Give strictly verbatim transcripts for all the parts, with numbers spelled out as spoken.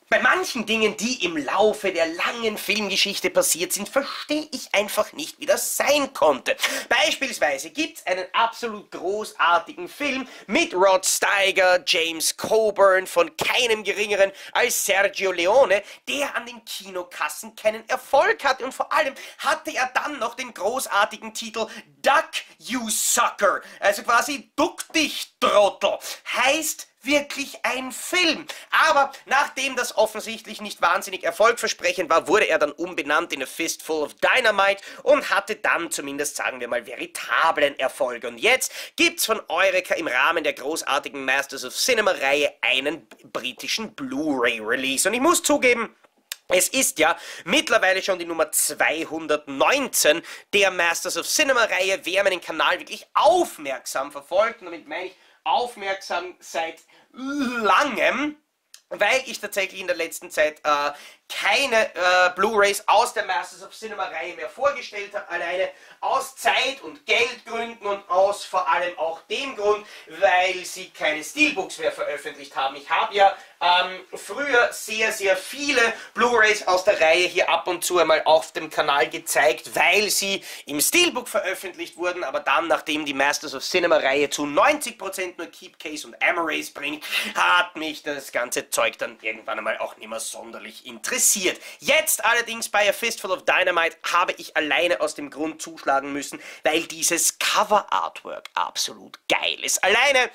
Bei manchen Dingen, die im Laufe der langen Filmgeschichte passiert sind, verstehe ich einfach nicht, wie das sein konnte. Beispielsweise gibt es einen absolut großartigen Film mit Rod Steiger, James Coburn, von keinem geringeren als Sergio Leone, der an den Kinokassen keinen Erfolg hatte und vor allem hatte er dann noch den großartigen Titel Duck, You Sucker, also quasi Duck dich, Trottel, heißt wirklich ein Film. Aber nachdem das offensichtlich nicht wahnsinnig erfolgversprechend war, wurde er dann umbenannt in A Fistful of Dynamite und hatte dann zumindest, sagen wir mal, veritablen Erfolg. Und jetzt gibt's von Eureka im Rahmen der großartigen Masters of Cinema-Reihe einen britischen Blu-ray-Release. Und ich muss zugeben, es ist ja mittlerweile schon die Nummer zweihundertneunzehn der Masters of Cinema-Reihe. Wer meinen Kanal wirklich aufmerksam verfolgt, und damit meine ich aufmerksam seit langem, weil ich tatsächlich in der letzten Zeit äh, keine äh, Blu-rays aus der Masters of Cinema-Reihe mehr vorgestellt habe, alleine aus Zeit- und Geldgründen und aus vor allem auch dem Grund, weil sie keine Steelbooks mehr veröffentlicht haben. Ich habe ja ähm, früher sehr, sehr viele Blu-rays aus der Reihe hier ab und zu einmal auf dem Kanal gezeigt, weil sie im Steelbook veröffentlicht wurden, aber dann, nachdem die Masters of Cinema-Reihe zu neunzig Prozent nur Keepcase und Amarais bringt, hat mich das ganze Zeug dann irgendwann einmal auch nicht mehr sonderlich interessiert. Jetzt allerdings bei A Fistful of Dynamite habe ich alleine aus dem Grund zuschlagen müssen, weil dieses Cover-Artwork absolut geil ist. Alleine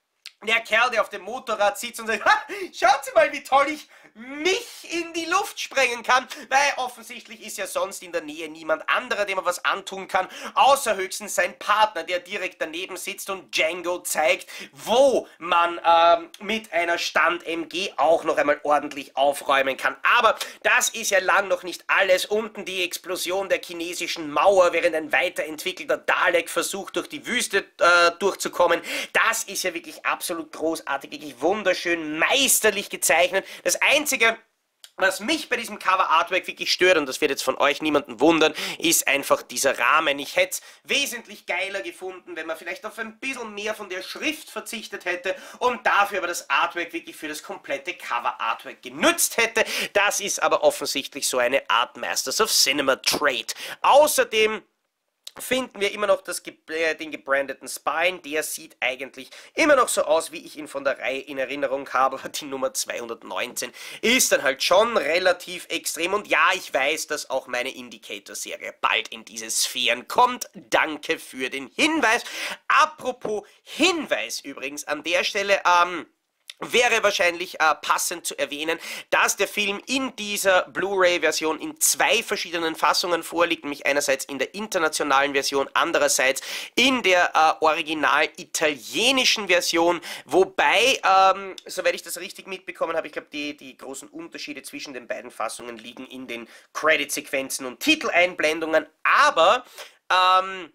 der Kerl, der auf dem Motorrad sitzt und sagt, ha, schaut Sie mal, wie toll ich mich in die Luft sprengen kann, weil offensichtlich ist ja sonst in der Nähe niemand anderer, dem man was antun kann, außer höchstens sein Partner, der direkt daneben sitzt und Django zeigt, wo man ähm, mit einer Stand-M G auch noch einmal ordentlich aufräumen kann. Aber das ist ja lang noch nicht alles. Unten die Explosion der chinesischen Mauer, während ein weiterentwickelter Dalek versucht, durch die Wüste äh, durchzukommen. Das ist ja wirklich absolut großartig, wirklich wunderschön, meisterlich gezeichnet. Das Einzige, was mich bei diesem Cover-Artwork wirklich stört, und das wird jetzt von euch niemanden wundern, ist einfach dieser Rahmen. Ich hätte es wesentlich geiler gefunden, wenn man vielleicht auf ein bisschen mehr von der Schrift verzichtet hätte und dafür aber das Artwork wirklich für das komplette Cover-Artwork genützt hätte. Das ist aber offensichtlich so eine Art Masters of Cinema Trait. Außerdem finden wir immer noch das, äh, den gebrandeten Spine. Der sieht eigentlich immer noch so aus, wie ich ihn von der Reihe in Erinnerung habe, aber die Nummer zweihundertneunzehn ist dann halt schon relativ extrem. Und ja, ich weiß, dass auch meine Indicator-Serie bald in diese Sphären kommt. Danke für den Hinweis. Apropos Hinweis übrigens an der Stelle, ähm, wäre wahrscheinlich äh, passend zu erwähnen, dass der Film in dieser Blu-ray-Version in zwei verschiedenen Fassungen vorliegt, nämlich einerseits in der internationalen Version, andererseits in der äh, original italienischen Version, wobei, ähm, soweit ich das richtig mitbekommen habe, ich glaube, die, die großen Unterschiede zwischen den beiden Fassungen liegen in den Credit-Sequenzen und Titeleinblendungen, aber ähm,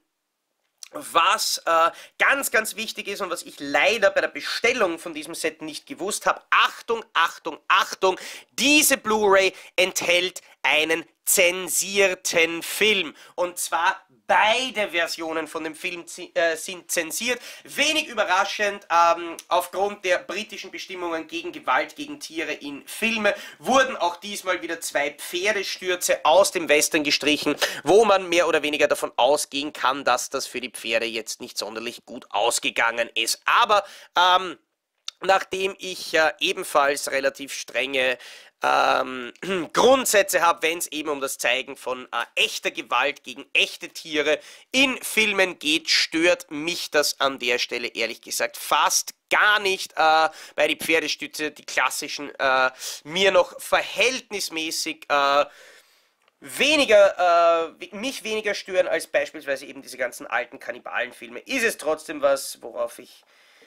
was äh, ganz, ganz wichtig ist und was ich leider bei der Bestellung von diesem Set nicht gewusst habe, Achtung, Achtung, Achtung, diese Blu-ray enthält einen zensierten Film. Und zwar beide Versionen von dem Film äh, sind zensiert. Wenig überraschend, ähm, aufgrund der britischen Bestimmungen gegen Gewalt gegen Tiere in Filme wurden auch diesmal wieder zwei Pferdestürze aus dem Western gestrichen, wo man mehr oder weniger davon ausgehen kann, dass das für die Pferde jetzt nicht sonderlich gut ausgegangen ist. Aber ähm, nachdem ich äh, ebenfalls relativ strenge ähm, Grundsätze habe, wenn es eben um das Zeigen von äh, echter Gewalt gegen echte Tiere in Filmen geht, stört mich das an der Stelle ehrlich gesagt fast gar nicht, äh, weil die Pferdestütze, die klassischen, äh, mir noch verhältnismäßig äh, weniger, äh, mich weniger stören als beispielsweise eben diese ganzen alten Kannibalenfilme. Ist es trotzdem was, worauf ich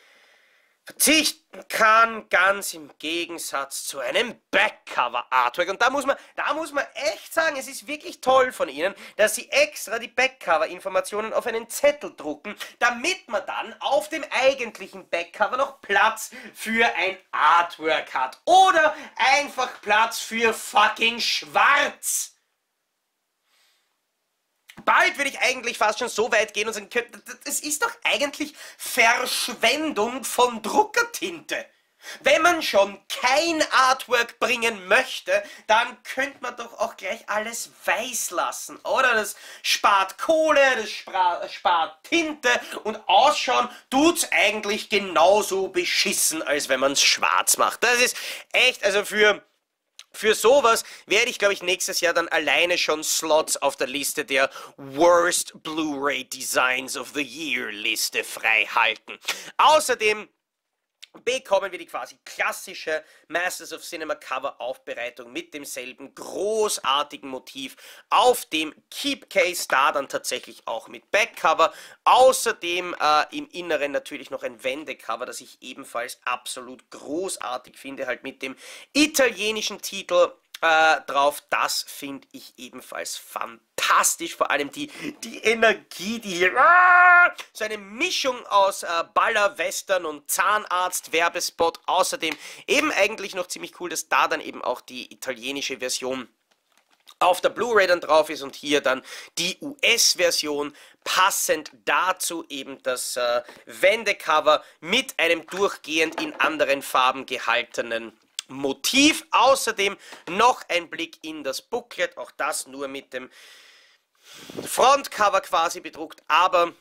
verzichten kann, ganz im Gegensatz zu einem Backcover-Artwork. Und da muss man, da muss man echt sagen, es ist wirklich toll von ihnen, dass sie extra die Backcover-Informationen auf einen Zettel drucken, damit man dann auf dem eigentlichen Backcover noch Platz für ein Artwork hat. Oder einfach Platz für fucking Schwarz. Bald würde ich eigentlich fast schon so weit gehen und sagen, das ist doch eigentlich Verschwendung von Druckertinte. Wenn man schon kein Artwork bringen möchte, dann könnte man doch auch gleich alles weiß lassen, oder? Das spart Kohle, das spart Tinte und ausschauen tut's eigentlich genauso beschissen, als wenn man es schwarz macht. Das ist echt, also für... Für sowas werde ich, glaube ich, nächstes Jahr dann alleine schon Slots auf der Liste der Worst Blu-ray Designs of the Year Liste frei halten. Außerdem bekommen wir die quasi klassische Masters of Cinema Cover Aufbereitung mit demselben großartigen Motiv auf dem Keep Case, da dann tatsächlich auch mit Backcover. Außerdem äh, im Inneren natürlich noch ein Wendecover, das ich ebenfalls absolut großartig finde, halt mit dem italienischen Titel Äh, drauf. Das finde ich ebenfalls fantastisch, vor allem die, die Energie, die hier, ah, so eine Mischung aus äh, Baller, Western und Zahnarzt, Werbespot, außerdem eben eigentlich noch ziemlich cool, dass da dann eben auch die italienische Version auf der Blu-ray dann drauf ist und hier dann die U S-Version, passend dazu eben das äh, Wendecover mit einem durchgehend in anderen Farben gehaltenen Motiv. Außerdem noch ein Blick in das Booklet, auch das nur mit dem Frontcover quasi bedruckt, aber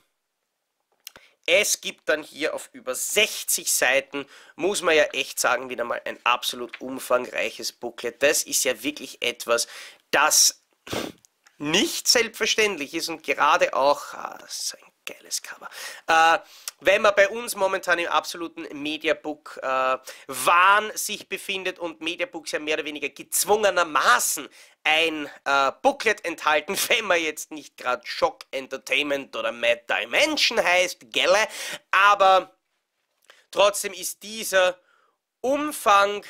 es gibt dann hier auf über sechzig Seiten, muss man ja echt sagen, wieder mal ein absolut umfangreiches Booklet. Das ist ja wirklich etwas, das nicht selbstverständlich ist und gerade auch, ah, das ist ein geiles Cover, äh, wenn man bei uns momentan im absoluten Mediabook-Wahn äh, sich befindet und Mediabooks ja mehr oder weniger gezwungenermaßen ein äh, Booklet enthalten, wenn man jetzt nicht gerade Shock Entertainment oder Mad Dimension heißt, gelle, aber trotzdem ist dieser Umfang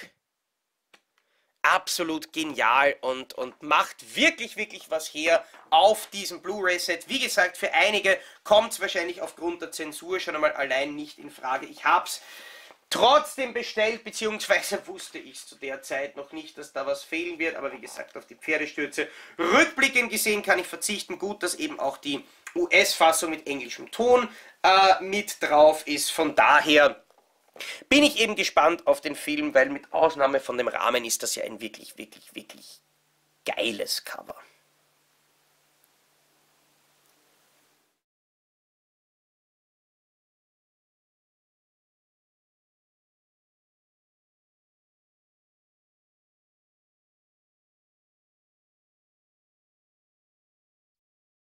absolut genial und, und macht wirklich, wirklich was her auf diesem Blu-ray-Set. Wie gesagt, für einige kommt es wahrscheinlich aufgrund der Zensur schon einmal allein nicht in Frage. Ich habe es trotzdem bestellt, beziehungsweise wusste ich zu der Zeit noch nicht, dass da was fehlen wird. Aber wie gesagt, auf die Pferdestürze rückblickend gesehen kann ich verzichten. Gut, dass eben auch die U S-Fassung mit englischem Ton äh, mit drauf ist. Von daher bin ich eben gespannt auf den Film, weil mit Ausnahme von dem Rahmen ist das ja ein wirklich, wirklich, wirklich geiles Cover.